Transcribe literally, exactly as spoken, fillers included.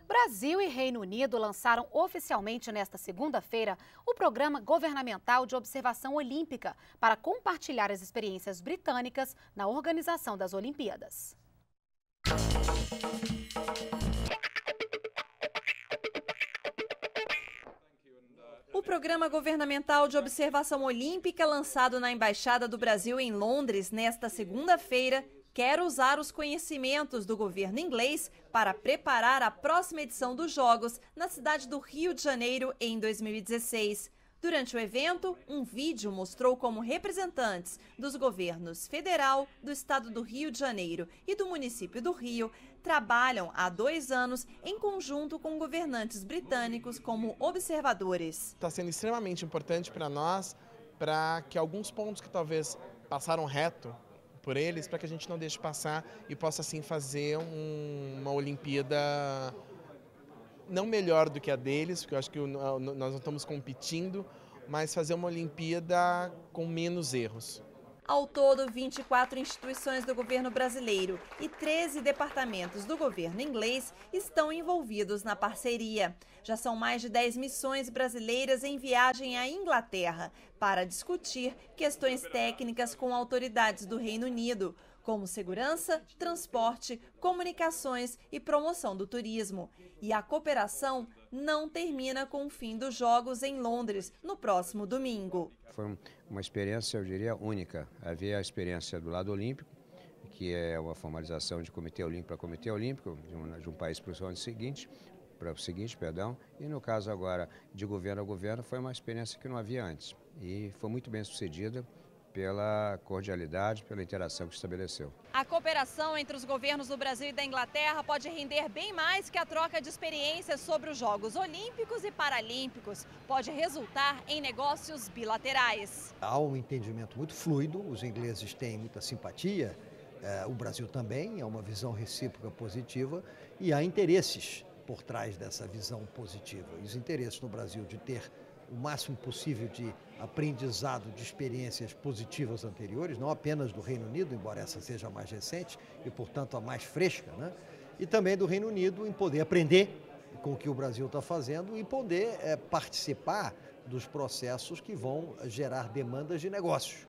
Brasil e Reino Unido lançaram oficialmente nesta segunda-feira o Programa Governamental de Observação Olímpica para compartilhar as experiências britânicas na organização das Olimpíadas. O Programa Governamental de Observação Olímpica, lançado na Embaixada do Brasil em Londres nesta segunda-feira, quer usar os conhecimentos do governo inglês para preparar a próxima edição dos Jogos na cidade do Rio de Janeiro em dois mil e dezesseis. Durante o evento, um vídeo mostrou como representantes dos governos federal, do estado do Rio de Janeiro e do município do Rio trabalham há dois anos em conjunto com governantes britânicos como observadores. Está sendo extremamente importante para nós, para que alguns pontos que talvez passaram reto por eles, para que a gente não deixe passar e possa assim fazer um, uma Olimpíada não melhor do que a deles, porque eu acho que nós não estamos competindo, mas fazer uma Olimpíada com menos erros. Ao todo, vinte e quatro instituições do governo brasileiro e treze departamentos do governo inglês estão envolvidos na parceria. Já são mais de dez missões brasileiras em viagem à Inglaterra para discutir questões técnicas com autoridades do Reino Unido, como segurança, transporte, comunicações e promoção do turismo. E a cooperação não termina com o fim dos Jogos em Londres, no próximo domingo. Foi uma experiência, eu diria, única. Havia a experiência do lado olímpico, que é uma formalização de comitê olímpico para comitê olímpico, de um, de um país para o ano seguinte, para o seguinte, perdão, e no caso agora de governo a governo, foi uma experiência que não havia antes. E foi muito bem sucedida pela cordialidade, pela interação que estabeleceu. A cooperação entre os governos do Brasil e da Inglaterra pode render bem mais que a troca de experiências sobre os Jogos Olímpicos e Paralímpicos. Pode resultar em negócios bilaterais. Há um entendimento muito fluido, os ingleses têm muita simpatia, eh, o Brasil também, é uma visão recíproca positiva e há interesses por trás dessa visão positiva. E os interesses no Brasil de ter o máximo possível de aprendizado de experiências positivas anteriores, não apenas do Reino Unido, embora essa seja a mais recente e, portanto, a mais fresca, né? E também do Reino Unido em poder aprender com o que o Brasil está fazendo e poder é, participar dos processos que vão gerar demandas de negócios.